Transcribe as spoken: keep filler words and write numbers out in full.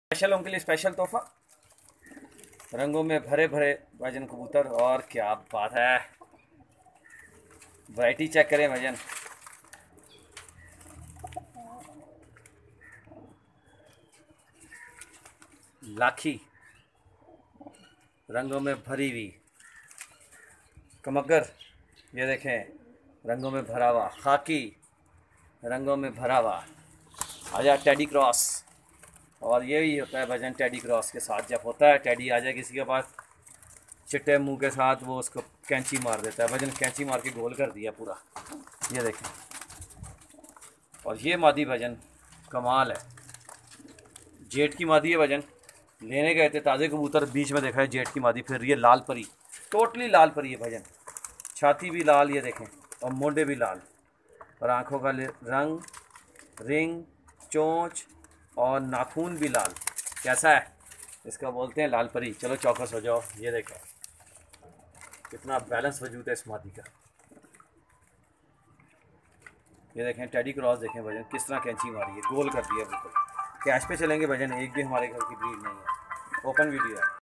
Special के लिए special तोहफा, रंगों में भरे भरे भाईजान कबूतर। और क्या बात है, वैरायटी चेक करें भाईजान। लाखी रंगों में भरी हुई कमगर, ये देखें रंगों में भरा हुआ। खाकी रंगों में भरा हुआ। आजा टेडी क्रॉस। और ये ही होता है भाईजान टेडी क्रॉस के साथ, जब होता है टेडी आ जाए किसी के पास चिट्टे मुंह के साथ, वो उसको कैंची मार देता है भाईजान। कैंची मार के गोल कर दिया पूरा, ये देखें। और ये मादी भाईजान कमाल है, जेठ की मादी है भाईजान। लेने गए थे ताज़े कबूतर, बीच में देखा है जेठ की मादी। फिर ये लाल परी, टोटली लाल परी है भाईजान। छाती भी लाल, ये देखें, और मोंडे भी लाल, और आँखों का रंग, रिंग, चोंच और नाखून भी लाल। कैसा है, इसका बोलते हैं लाल परी। चलो चौकस हो जाओ, ये देखें कितना बैलेंस वजूद है इस मादी का। ये देखें टेडी क्रॉस, देखें भजन किस तरह कैंची मारी है, गोल कर दिया बिल्कुल। कैश पे चलेंगे भजन, एक भी हमारे घर की ब्रीड नहीं है। ओपन वीडियो है।